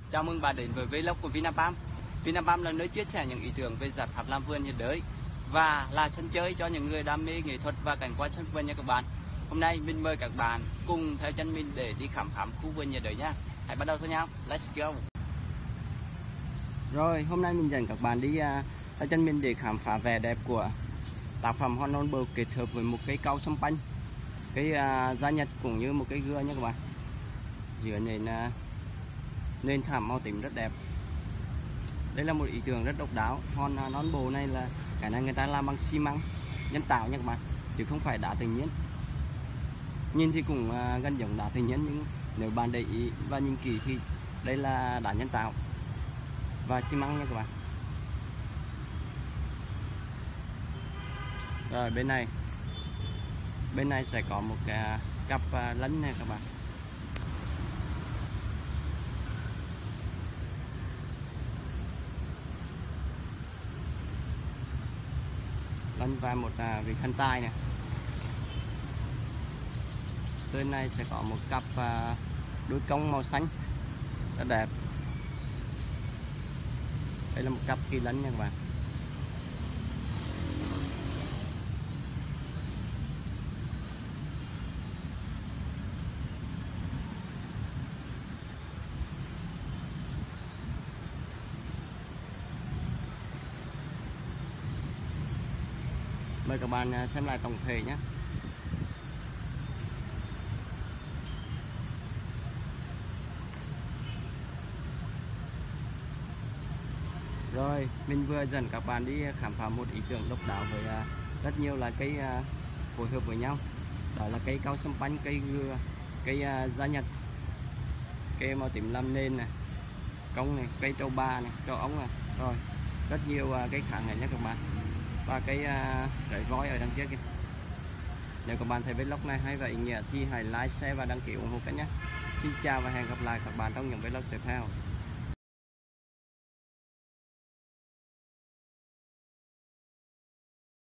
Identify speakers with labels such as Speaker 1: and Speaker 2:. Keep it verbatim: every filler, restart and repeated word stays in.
Speaker 1: Chào mừng bạn đến với vlog của Vinapalm. Vinapalm là nơi chia sẻ những ý tưởng về giải pháp làm vườn nhiệt đới và là sân chơi cho những người đam mê nghệ thuật và cảnh quan sân vườn nha các bạn. Hôm nay mình mời các bạn cùng theo chân mình để đi khám phá khu vườn nhiệt đới nhá. Hãy bắt đầu thôi nhau. Let's go. Rồi, hôm nay mình dẫn các bạn đi uh, theo chân mình để khám phá vẻ đẹp của tác phẩm hoa non bầu kết hợp với một cây cau sâm panh, cây uh, da nhật cũng như một cây gưa nha các bạn. Giữa nền uh, nền thảm màu tím rất đẹp. Đây là một ý tưởng rất độc đáo. Hòn uh, non bồ này là cái này người ta làm bằng xi măng nhân tạo nha các bạn, chứ không phải đá tự nhiên. Nhìn thì cũng uh, gần giống đá tự nhiên, nhưng nếu bạn để ý và nhìn kỹ thì đây là đá nhân tạo và xi măng nha các bạn. Rồi bên này bên này sẽ có một cái cặp uh, lấn này các bạn. Lấn và một uh, vị khăn tay này. Bên này sẽ có một cặp uh, đuôi cong màu xanh rất đẹp. Đây là một cặp kỳ lân nha các bạn. Mời các bạn xem lại tổng thể nhé. Rồi, mình vừa dẫn các bạn đi khám phá một ý tưởng độc đáo với rất nhiều là cây phối hợp với nhau. Đó là cây cau sâm panh, cây gưa, cây da nhật, cây màu tím làm nền này, cong này, cây trâu ba này, trâu ống này. Rồi, rất nhiều cây khác này nhé các bạn. Và cây rễ voi ở đằng kia kìa. Nếu các bạn thấy vlog này hay và ý nghĩa thì hãy like, share và đăng ký ủng hộ kênh nhé. Xin chào và hẹn gặp lại các bạn trong những vlog tiếp theo.